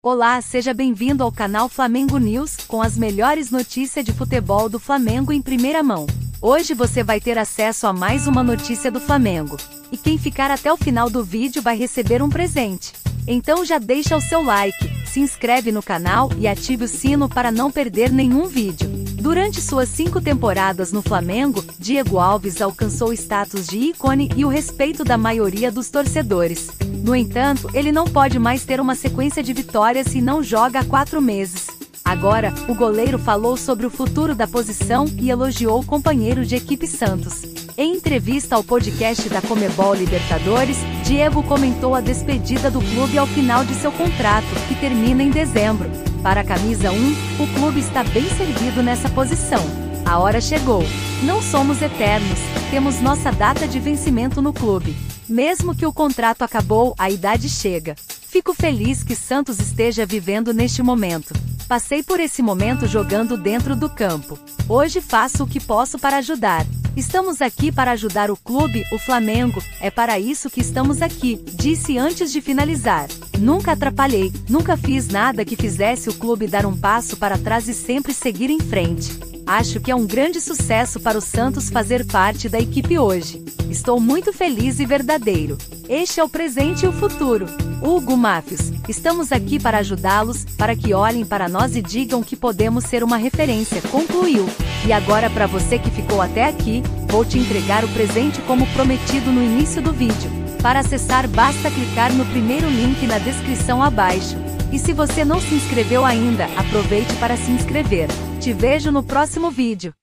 Olá, seja bem-vindo ao canal Flamengo News, com as melhores notícias de futebol do Flamengo em primeira mão. Hoje você vai ter acesso a mais uma notícia do Flamengo. E quem ficar até o final do vídeo vai receber um presente. Então já deixa o seu like, se inscreve no canal e ative o sino para não perder nenhum vídeo. Durante suas 5 temporadas no Flamengo, Diego Alves alcançou o status de ícone e o respeito da maioria dos torcedores. No entanto, ele não pode mais ter uma sequência de vitórias se não joga há 4 meses. Agora, o goleiro falou sobre o futuro da posição e elogiou o companheiro de equipe Santos. Em entrevista ao podcast da Comebol Libertadores, Diego comentou a despedida do clube ao final de seu contrato, que termina em dezembro. Para a camisa 1, o clube está bem servido nessa posição. A hora chegou. Não somos eternos, temos nossa data de vencimento no clube. Mesmo que o contrato acabou, a idade chega. Fico feliz que Santos esteja vivendo neste momento. Passei por esse momento jogando dentro do campo. Hoje faço o que posso para ajudar. Estamos aqui para ajudar o clube, o Flamengo, é para isso que estamos aqui, disse antes de finalizar. Nunca atrapalhei, nunca fiz nada que fizesse o clube dar um passo para trás e sempre seguir em frente. Acho que é um grande sucesso para o Santos fazer parte da equipe hoje. Estou muito feliz e verdadeiro. Este é o presente e o futuro. Hugo Máfios, estamos aqui para ajudá-los, para que olhem para nós e digam que podemos ser uma referência, concluiu. E agora para você que ficou até aqui, vou te entregar o presente como prometido no início do vídeo. Para acessar basta clicar no primeiro link na descrição abaixo. E se você não se inscreveu ainda, aproveite para se inscrever. Te vejo no próximo vídeo.